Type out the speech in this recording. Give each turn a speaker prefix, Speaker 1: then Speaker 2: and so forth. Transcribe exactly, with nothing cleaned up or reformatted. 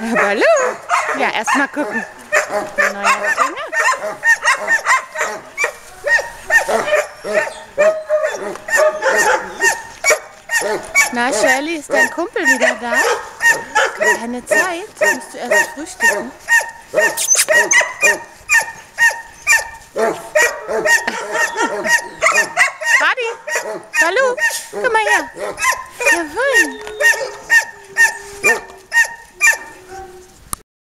Speaker 1: Baloo. Ja, erstmal gucken. Neuer Trainer. Na, Shirley, ist dein Kumpel wieder da? Keine Zeit. Musst du erst frühstücken. Buddy, Baloo, komm mal her. Jawohl.